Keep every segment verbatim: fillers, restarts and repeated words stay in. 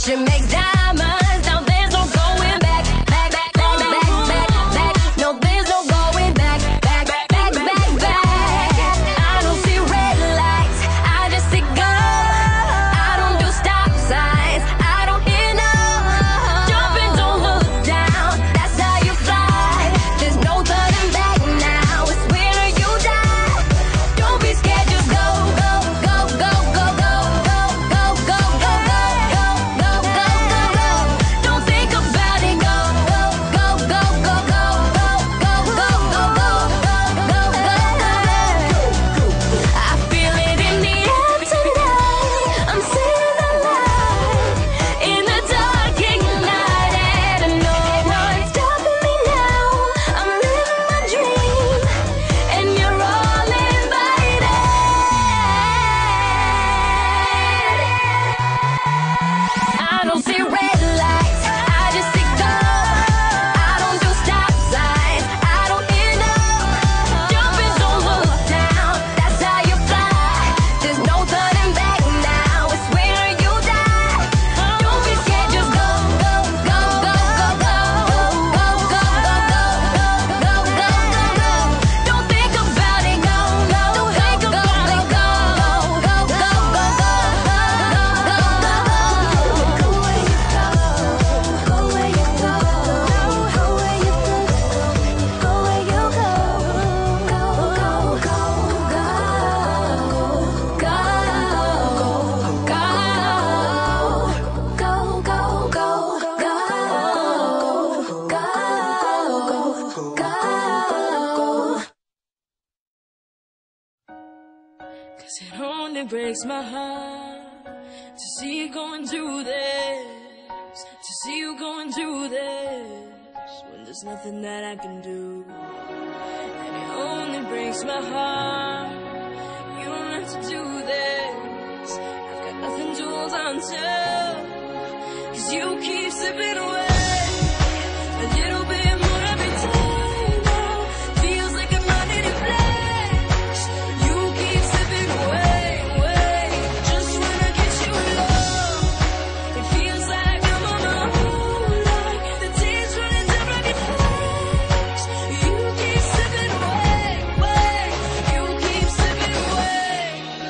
Passion makes diamonds. Now there's no going back, back, back, back, back, back, back. No, there's no going back, back, back, back, back, back. I don't see red lights, I just see gold. I don't do stop signs, I don't hear no. Jump and don't look down, that's how you fly. There's no turning back now, it's win or you die. Don't be scared, just go, go, go, go, go, go, go, go, go, go, go, go, go, go, go, go. Don't think about it, go, go, go, go, go, go, go, go, go, go, go, go, go, go. I feel it in the air tonight. I'm seeing the light in the dark, ignited, and no one's stopping me now. I'm living my dream, and you're all invited. I don't see red lights, I just see gold. I don't do stop signs, I don't hear no. Jump and don't look down, that's how you fly. There's no turning back now, it's win or you die. Don't be scared, just go, go, go, go, go, go, go, go, go, go, go, go, go, go. Don't think about it, go, go, don't think about it, go, go, go, go, go, go, go, go, go. Go where you go, go where you go, go where you go, go where you go, go, go, go, go, go, go, go, go, go, go, go. Cause it only breaks my heart to see you going through this, to see you going through this, when there's nothing that I can do. And it only breaks my heart, you don't have to do this. I've got nothing to hold on to, cause you keep slipping away. A little bit more every time now, feels like I'm running in flames. You keep slipping away, away, just when I get you alone. It feels like I'm on my own, like the tears running down like a flames. You keep slipping away, away, you keep slipping away.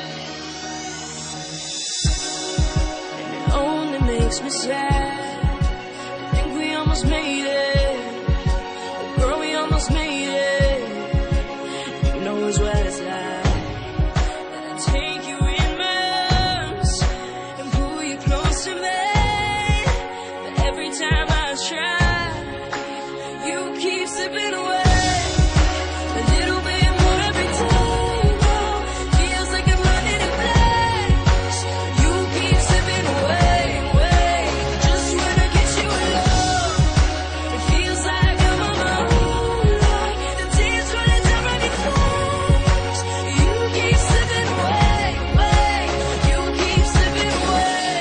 And it only makes me sad to think we almost made it. Oh girl, we almost made it. You know it's what it's like. And I take you in my arms and pull you close to me. But every time I try, you keep slipping away. A little bit more every time now, feels like I'm running in flames. You keep slipping away, away, just when I get you alone. It feels like I'm on my own, like the tears running down like a flames. You keep slipping away, away, you keep slipping away.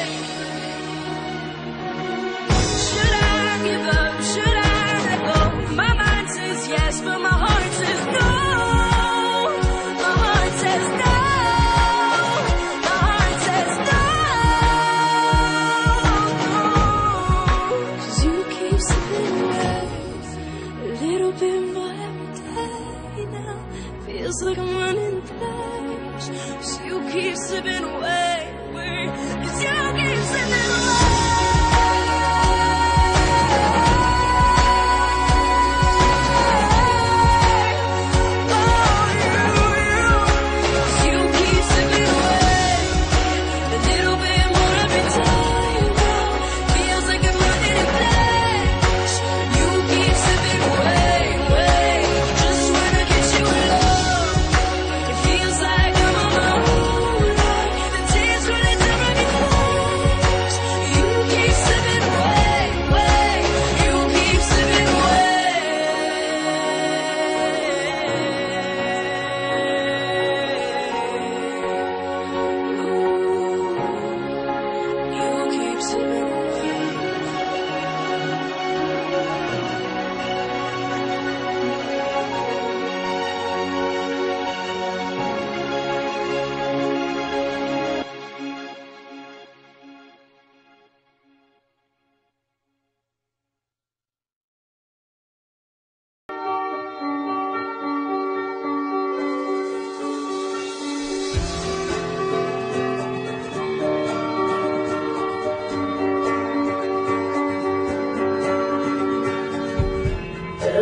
Should I give up? Should I let go? My mind says yes, but my heart says no. My heart says no. My heart says no. 'Cause you keep slipping away. A little bit more every day now. Feels like I'm running flames. 'Cause you keep slipping away, away. 'Cause you keep slipping away. You keep slipping away. A little bit more every time now. Feels like I'm running in flames. You keep slipping away, away, just when I get you alone. It feels like I'm on my own, like the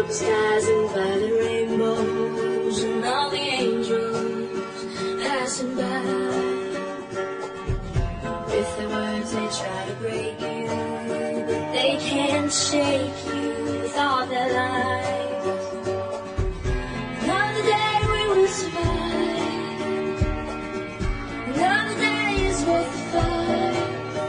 up the skies and violet rainbows and all the angels passing by. With their words they try to break you, but they can't shake you with all their lies. Another day we will survive. Another day is worth the fight.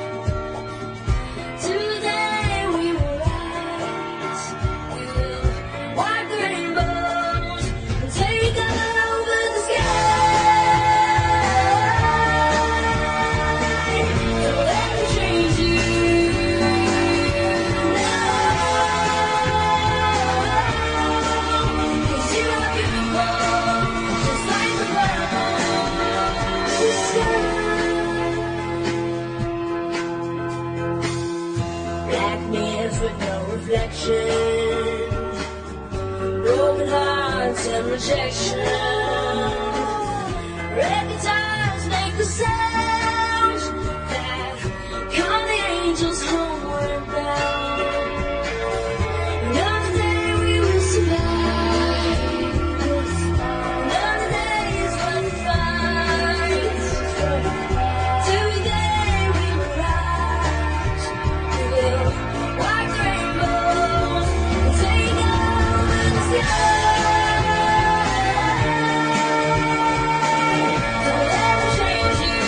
Today we will rise. We will wipe the rainbows and take over the sky. Don't let me change you now. 'Cause you are beautiful, just like the sky. Black mirrors with no reflection, broken hearts and rejection. Red guitars make the sounds that call the angels homeward bound. Another day we will survive. Another day is worth the fight. Today we will rise. We will wipe the rainbows and take over the sky. Don't let me change you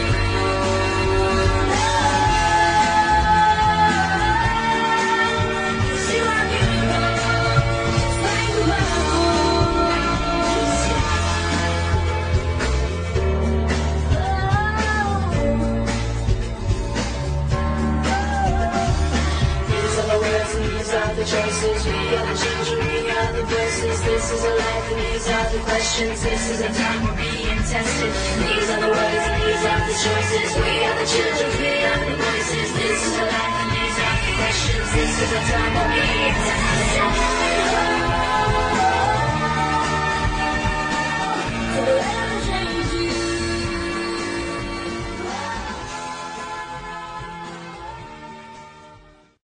now. 'Cause you are beautiful, just like the These are the words and these are the choices. We are the children, we are the voices. This is a life and these are the questions. This is a time we're being tested. These are the words and these are the choices. We are the children, we are the voices. This is a life and these are the questions. This is a time we're being tested.